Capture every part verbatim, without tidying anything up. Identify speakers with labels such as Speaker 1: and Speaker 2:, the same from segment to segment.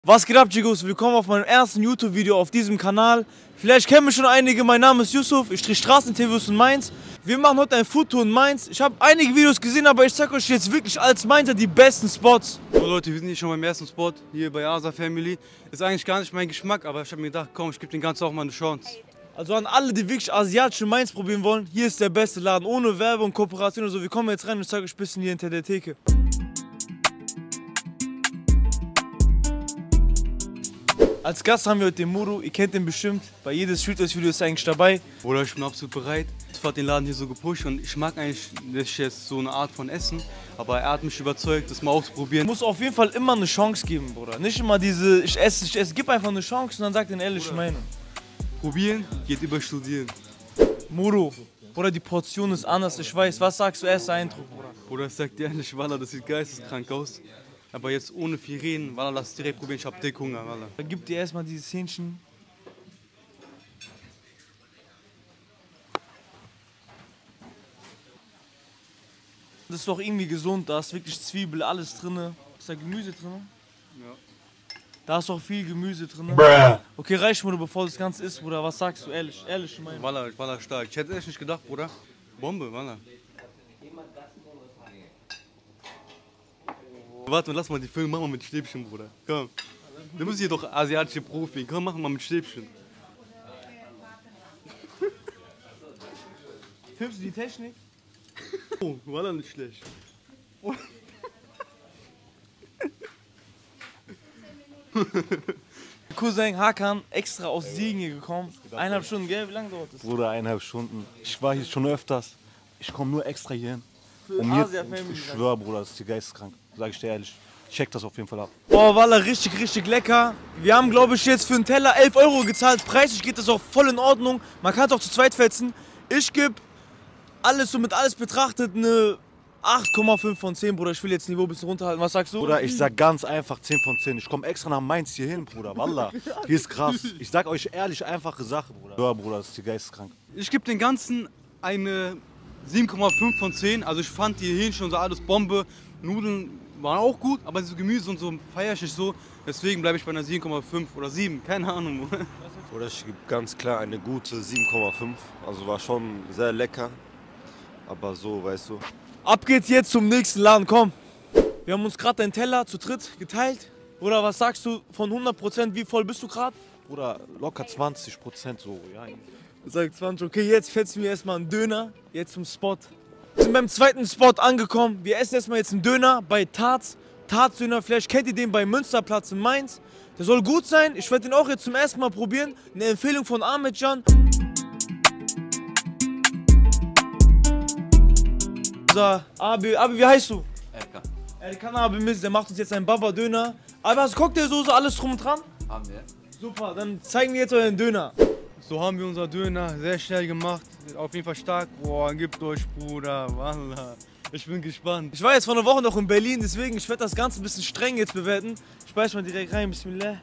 Speaker 1: Was geht ab, Jigos? Willkommen auf meinem ersten YouTube-Video auf diesem Kanal. Vielleicht kennen mich schon einige, mein Name ist Yusuf, ich drehe Straßeninterviews in Mainz. Wir machen heute ein Foodtour in Mainz. Ich habe einige Videos gesehen, aber ich zeige euch jetzt wirklich als Mainzer die besten Spots.
Speaker 2: So Leute, wir sind hier schon beim ersten Spot, hier bei Asa Family. Ist eigentlich gar nicht mein Geschmack, aber ich habe mir gedacht, komm, ich gebe den Ganzen auch mal eine Chance.
Speaker 1: Also an alle, die wirklich asiatische Mainz probieren wollen, hier ist der beste Laden, ohne Werbung, Kooperation oder so. Wir kommen jetzt rein und ich zeige euch ein bisschen hier hinter der Theke. Als Gast haben wir heute den Muru, ihr kennt ihn bestimmt, bei jedem Streetwear-Video ist er eigentlich dabei.
Speaker 2: Bruder, ich bin absolut bereit. Ich habe den Laden hier so gepusht und ich mag eigentlich nicht jetzt so eine Art von Essen, aber er hat mich überzeugt, das mal auszuprobieren.
Speaker 1: Du musst auf jeden Fall immer eine Chance geben, Bruder. Nicht immer diese, ich esse, ich esse, gib einfach eine Chance und dann sag den ehrliche Meinung.
Speaker 2: Probieren geht über Studieren.
Speaker 1: Muru, Bruder, die Portion ist anders, ich weiß. Was sagst du, erster Eindruck, Bruder?
Speaker 2: Bruder, ich sag dir ehrlich, Wallah, das sieht geisteskrank aus. Aber jetzt ohne viel reden, Wallah, lass es direkt probieren, ich hab dick Hunger, Wallah.
Speaker 1: Dann gib dir erstmal dieses Hähnchen. Das ist doch irgendwie gesund, da ist wirklich Zwiebel, alles drin. Ist da Gemüse drin?
Speaker 2: Ja.
Speaker 1: Da ist auch viel Gemüse drin.
Speaker 3: Bruh.
Speaker 1: Okay, reicht, Bruder, bevor das Ganze ist, Bruder. Was sagst du, ehrlich, ehrlich, Meinung?
Speaker 2: Wallah, Wallah, stark. Ich hätte echt nicht gedacht, Bruder. Bombe, Wallah. Warte, lass mal die Filme, mach mal mit Stäbchen, Bruder. Komm. Du bist hier doch asiatische Profi. Komm, mach mal mit Stäbchen.
Speaker 1: Filmst du die Technik?
Speaker 2: Oh, war da nicht schlecht. Oh.
Speaker 1: Cousin Hakan extra aus Siegen hier gekommen. Eineinhalb Stunden, gell? Wie lange dauert das?
Speaker 3: Bruder, eineinhalb Stunden. Ich war hier schon öfters. Ich komme nur extra hier hin.
Speaker 1: Für
Speaker 3: Um hier,
Speaker 1: Asia Family.
Speaker 3: ich schwöre, Bruder, das ist hier geisteskrank. Sag ich dir ehrlich. Check das auf jeden Fall ab.
Speaker 1: Oh, Wallah, richtig, richtig lecker. Wir haben, glaube ich, jetzt für einen Teller elf Euro gezahlt. Preislich geht das auch voll in Ordnung. Man kann es auch zu zweit fetzen. Ich gebe alles so mit alles betrachtet eine acht Komma fünf von zehn, Bruder. Ich will jetzt Niveau ein bisschen runterhalten. Was sagst du?
Speaker 3: Bruder, ich sag ganz einfach zehn von zehn. Ich komme extra nach Mainz hier hin, Bruder. Wallah. Hier ist krass. Ich sag euch ehrlich, einfache Sache, Bruder. Ja, Bruder, das ist hier geisteskrank.
Speaker 2: Ich gebe den Ganzen eine sieben Komma fünf von zehn. Also ich fand die Hähnchen und so alles Bombe. Nudeln waren auch gut, aber so Gemüse und so feiere ich nicht so. Deswegen bleibe ich bei einer sieben Komma fünf oder sieben. Keine Ahnung.
Speaker 4: Oder ich gebe ganz klar eine gute sieben Komma fünf. Also war schon sehr lecker. Aber so, weißt du.
Speaker 1: Ab geht's jetzt zum nächsten Laden, komm. Wir haben uns gerade einen Teller zu dritt geteilt. Oder was sagst du von hundert Prozent, wie voll bist du gerade?
Speaker 3: Bruder, locker zwanzig Prozent so, ja.
Speaker 1: Sag zwanzig, okay, jetzt fetzen wir erstmal einen Döner, jetzt zum Spot. Wir sind beim zweiten Spot angekommen. Wir essen erstmal jetzt einen Döner bei Tarz. Tarz Döner, vielleicht kennt ihr den beim Münsterplatz in Mainz. Der soll gut sein, ich werde den auch jetzt zum ersten Mal probieren. Eine Empfehlung von Ahmedcan. Unser Abi, Abi, wie heißt du?
Speaker 5: Erkan.
Speaker 1: Erkan Abi Mist, der macht uns jetzt einen Baba Döner. Aber hast du Cocktailsoße, alles drum und dran?
Speaker 5: Haben wir.
Speaker 1: Super, dann zeigen wir jetzt euren Döner.
Speaker 2: So haben wir unser Döner sehr schnell gemacht. Auf jeden Fall stark. Boah, gebt euch, Bruder. Wallah. Ich bin gespannt.
Speaker 1: Ich war jetzt vor einer Woche noch in Berlin, deswegen ich werde das Ganze ein bisschen streng jetzt bewerten. Ich beiß mal direkt rein, Bismillah.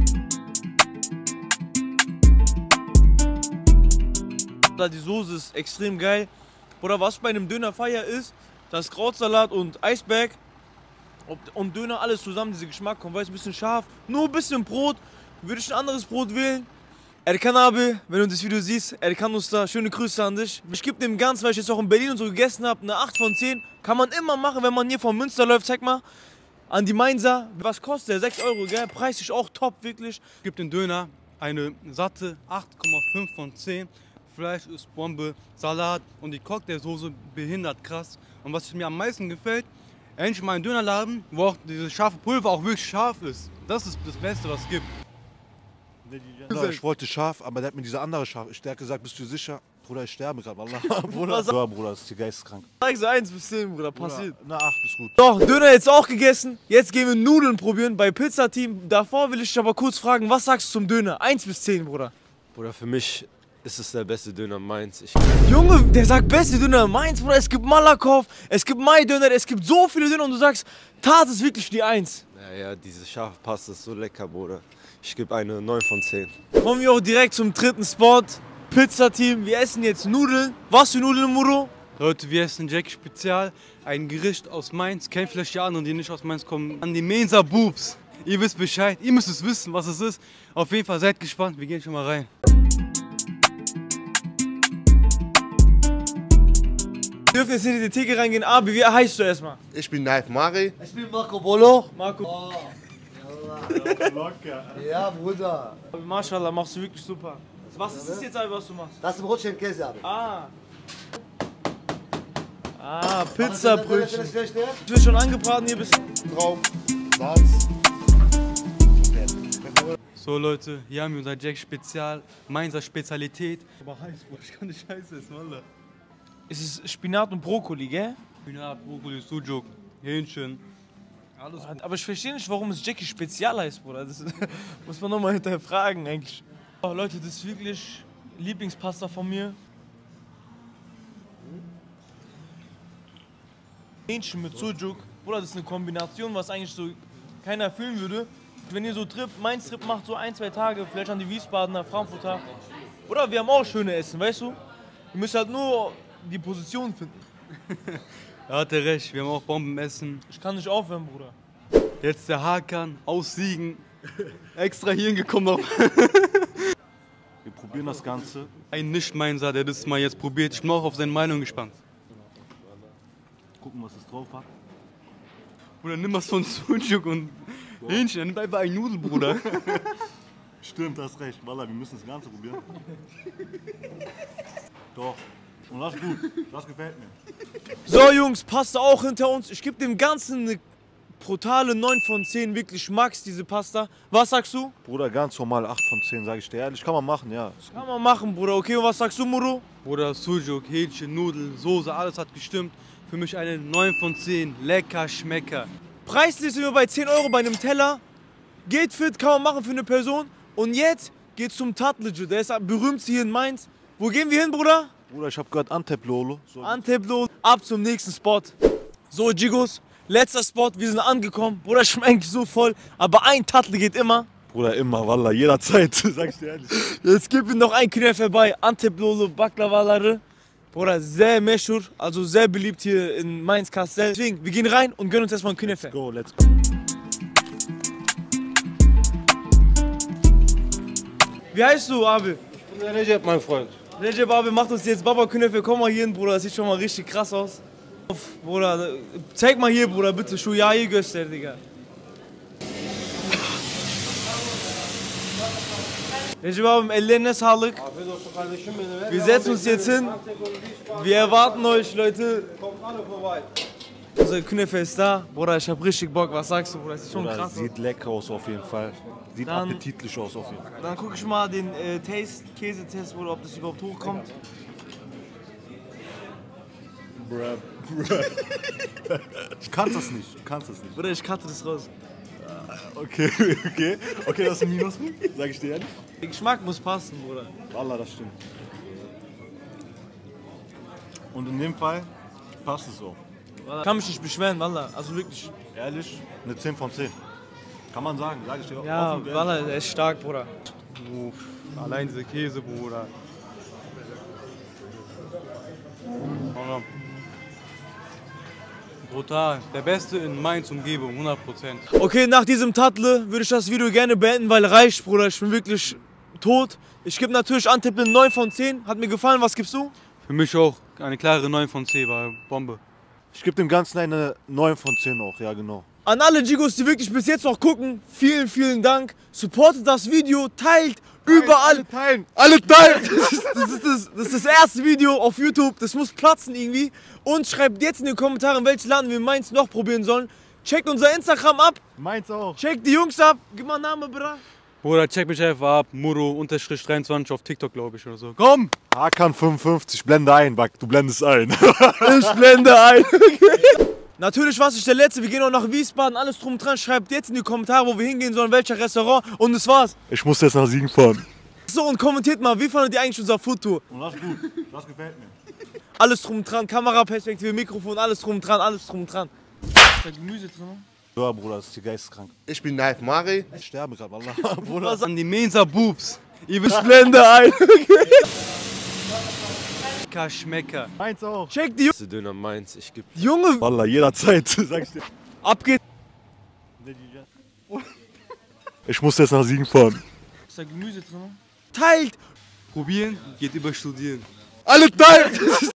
Speaker 1: Die Soße ist extrem geil. Oder was bei einem Döner feier ist, dass Krautsalat und Eisberg und Döner alles zusammen, dieser Geschmack kommt, weiß ein bisschen scharf. Nur ein bisschen Brot, würde ich ein anderes Brot wählen. Erkan Abi, wenn du das Video siehst, Erkan Usta, schöne Grüße an dich. Ich gebe dem Ganzen, weil ich jetzt auch in Berlin und so gegessen habe, eine acht von zehn. Kann man immer machen, wenn man hier von Münster läuft. Zeig mal an die Mainzer. Was kostet der? sechs Euro, gell? Preis ist auch top, wirklich.
Speaker 2: Ich gebe dem Döner eine satte acht Komma fünf von zehn. Fleisch ist Bombe, Salat und die Cocktailsoße behindert krass. Und was mir am meisten gefällt, endlich mal ein Dönerladen, wo auch dieses scharfe Pulver auch wirklich scharf ist. Das ist das Beste, was es gibt.
Speaker 3: Ja, ich wollte scharf, aber der hat mir diese andere scharf. Ich der hat gesagt, bist du sicher? Bruder, ich sterbe gerade, Wallah. Bruder, ja, Bruder, das ist hier geisteskrank.
Speaker 1: Zeig so eins bis zehn, Bruder, passiert.
Speaker 3: Na, acht ist gut.
Speaker 1: So, Döner jetzt auch gegessen. Jetzt gehen wir Nudeln probieren bei Pizza Team. Davor will ich dich aber kurz fragen, was sagst du zum Döner? eins bis zehn, Bruder.
Speaker 4: Bruder, für mich ist es der beste Döner Mainz. Ich
Speaker 1: Junge, der sagt beste Döner in Mainz, Bruder. Es gibt Malakoff, es gibt Mai-Döner, es gibt so viele Döner und du sagst, Tat ist wirklich die Eins.
Speaker 4: naja, diese scharfe Paste ist so lecker, Bruder. Ich gebe eine neun von zehn.
Speaker 1: Kommen wir auch direkt zum dritten Spot. Pizza Team, wir essen jetzt Nudeln. Was für Nudeln, Muro?
Speaker 2: Leute, wir essen Jackie Spezial, ein Gericht aus Mainz. Kennt vielleicht die anderen, die nicht aus Mainz kommen. An die Mensa Boobs. Ihr wisst Bescheid, ihr müsst es wissen, was es ist. Auf jeden Fall seid gespannt, wir gehen schon mal rein.
Speaker 1: Wir dürfen jetzt in die Theke reingehen. Abi, wie heißt du erstmal?
Speaker 5: Ich bin Naif Mari.
Speaker 6: Ich bin Marco Polo.
Speaker 1: Marco.
Speaker 6: Oh, ja, Bruder.
Speaker 1: Mashallah, machst du wirklich super. Was ist das jetzt, was du machst?
Speaker 6: Das ist Brötchen Käse, Abi.
Speaker 1: Ah. Ah, Pizzabrötchen.
Speaker 6: Das ist schlecht,
Speaker 1: Du bist schon angebraten hier, bist
Speaker 5: Traum, Salz.
Speaker 2: So Leute, hier haben wir unser Jack Spezial, Mainzer Spezialität. Aber heiß, Bro, ich kann nicht heiß essen, Wallah.
Speaker 1: Es ist Spinat und Brokkoli, gell?
Speaker 2: Spinat, Brokkoli, Sujuk, Hähnchen, alles.
Speaker 1: Aber ich verstehe nicht, warum es Jackie Spezial heißt, Bruder. Das ist, muss man nochmal hinterfragen eigentlich. Oh, Leute, das ist wirklich Lieblingspasta von mir. Hähnchen mit Sujuk. Bruder, das ist eine Kombination, was eigentlich so keiner fühlen würde. Wenn ihr so Trip, mein Trip macht so ein, zwei Tage, vielleicht an die Wiesbadener, Frankfurter. Oder wir haben auch schöne Essen, weißt du? Ihr müsst halt nur die Position finden.
Speaker 2: Er hatte recht, wir haben auch Bombenessen.
Speaker 1: Ich kann nicht aufhören, Bruder.
Speaker 2: Jetzt der Hakan aus Siegen. Extra hierhin gekommen noch.
Speaker 3: Wir probieren das Ganze.
Speaker 2: Ein Nicht-Mainzer, der das mal jetzt probiert. Ich bin auch auf seine Meinung gespannt.
Speaker 3: Gucken, was es drauf hat.
Speaker 2: Bruder, nimm was von Sujuk und Hähnchen, nimm einfach ein Nudel, Bruder.
Speaker 3: Stimmt, hast recht. Wallah, wir müssen das Ganze probieren. Doch. Und das ist gut. Das gefällt mir.
Speaker 1: So Jungs, Pasta auch hinter uns. Ich gebe dem Ganzen eine brutale neun von zehn. Wirklich Max, diese Pasta. Was sagst du?
Speaker 3: Bruder, ganz normal acht von zehn, sage ich dir ehrlich. Kann man machen, ja.
Speaker 1: Kann man machen, Bruder. Okay, und was sagst du, Muro?
Speaker 2: Bruder, Sujuk, Hähnchen, Nudel, Soße, alles hat gestimmt. Für mich eine neun von zehn. Lecker, Schmecker.
Speaker 1: Preislich sind wir bei zehn Euro bei einem Teller. Geht fit, kann man machen für eine Person. Und jetzt geht's zum Tatlıcı. Der ist berühmt hier in Mainz. Wo gehen wir hin, Bruder?
Speaker 3: Bruder, ich hab gehört Antep Lolo. So.
Speaker 1: Anteplo, ab zum nächsten Spot. So, Gigos, letzter Spot, wir sind angekommen. Bruder, ich bin eigentlich so voll, aber ein Tatlı geht immer.
Speaker 3: Bruder, immer, Wallah, jederzeit, sag ich dir ehrlich.
Speaker 1: Jetzt gibt es noch ein Künefe bei Anteplo Baklavaları. Bruder, sehr meschur, also sehr beliebt hier in Mainz-Kastell. Deswegen, wir gehen rein und gönnen uns erstmal ein Künefe.
Speaker 3: Let's go, let's go.
Speaker 1: Wie heißt du, Abi?
Speaker 5: Ich bin Recep, mein Freund.
Speaker 1: Recep Abi macht uns jetzt Baba Künefe. Komm mal hier hin, Bruder, das sieht schon mal richtig krass aus. Bruder, zeig mal hier, Bruder, bitte. Şu yağı göster, Digga. Recep abim, ellerine sağlık.
Speaker 5: Afiyet olsun kardeşim benim.
Speaker 1: Wir setzen uns jetzt hin. Wir erwarten euch, Leute.
Speaker 5: Kommt alle vorbei.
Speaker 1: Unser Künefe ist da. Bruder, ich hab richtig Bock. Was sagst du, Bruder? Das sieht schon
Speaker 3: Bruder,
Speaker 1: krass aus.
Speaker 3: sieht lecker aus auf jeden Fall. Sieht
Speaker 1: Dann-
Speaker 3: appetitlich aus auf jeden Fall.
Speaker 1: Dann guck ich mal den äh, Taste, Käsetest, Bruder, ob das überhaupt hochkommt.
Speaker 3: Bruh, bruh. Ich kann das nicht, du kannst das nicht.
Speaker 1: Bruder, ich cutte das raus.
Speaker 3: Okay, okay. Okay, das ist ein Minus, sag ich dir ehrlich.
Speaker 1: Der Geschmack muss passen, Bruder.
Speaker 3: Wallah, das stimmt. Und in dem Fall passt es so.
Speaker 1: Wallah. Kann mich nicht beschweren, Wallah. Also wirklich.
Speaker 3: Ehrlich, eine zehn von zehn. Kann man sagen, sag ich dir
Speaker 1: Ja,
Speaker 3: offen und ehrlich.
Speaker 1: Wallah, der ist stark, Bruder.
Speaker 2: Uff, allein diese Käse, Bruder. Wallah. Brutal. Der Beste in Mainz Umgebung, hundert Prozent.
Speaker 1: Okay, nach diesem Tattle würde ich das Video gerne beenden, weil reicht, Bruder. Ich bin wirklich tot. Ich gebe natürlich Antep eine neun von zehn. Hat mir gefallen. Was gibst du?
Speaker 2: Für mich auch eine klare neun von zehn, war Bombe.
Speaker 3: Ich gebe dem Ganzen eine neun von zehn auch, ja genau.
Speaker 1: An alle Gigos, die wirklich bis jetzt noch gucken, vielen, vielen Dank. Supportet das Video, teilt überall.
Speaker 3: teilen.
Speaker 1: Alle teilen! Das ist das, ist das, das ist das erste Video auf YouTube, das muss platzen irgendwie. Und schreibt jetzt in die Kommentare, welches Laden wir in Mainz noch probieren sollen. Checkt unser Instagram ab,
Speaker 3: Meins auch.
Speaker 1: checkt die Jungs ab. Gib mal einen Namen, Bra.
Speaker 2: Bruder, check mich einfach ab. Muro dreiundzwanzig auf TikTok, glaube ich, oder so. Komm!
Speaker 3: Hakan fünfundfünfzig, blende ein, Back, du blendest ein.
Speaker 1: Ich blende ein. Natürlich war es nicht der letzte, wir gehen auch nach Wiesbaden, alles drum und dran. Schreibt jetzt in die Kommentare, wo wir hingehen sollen, welcher Restaurant. Und das war's.
Speaker 3: Ich muss jetzt nach Siegen fahren.
Speaker 1: So, und kommentiert mal, wie fandet ihr eigentlich unser Foodtour?
Speaker 3: Und das ist gut, das gefällt mir.
Speaker 1: Alles drum und dran, Kameraperspektive, Mikrofon, alles drum und dran, alles drum und dran. Ist da Gemüse drin?
Speaker 3: Ja, Bruder, das ist hier geisteskrank.
Speaker 5: Ich bin Naif Mari.
Speaker 3: Ich sterbe gerade, Wallah. Bruder.
Speaker 2: Was an die Mainzer Boobs. Ihr wisst,
Speaker 1: Ich blende ein.
Speaker 2: lecker Schmecker.
Speaker 3: Meins auch.
Speaker 1: Check die Jungs.
Speaker 4: Beste Döner Mainz, ich gebe
Speaker 1: Junge,
Speaker 3: Wallah, jederzeit, sag ich dir.
Speaker 1: ab geht's.
Speaker 3: Ich muss jetzt nach Siegen fahren.
Speaker 1: Ist da Gemüse drin? Teilt!
Speaker 2: Probieren geht über Studieren.
Speaker 3: Alle teilen!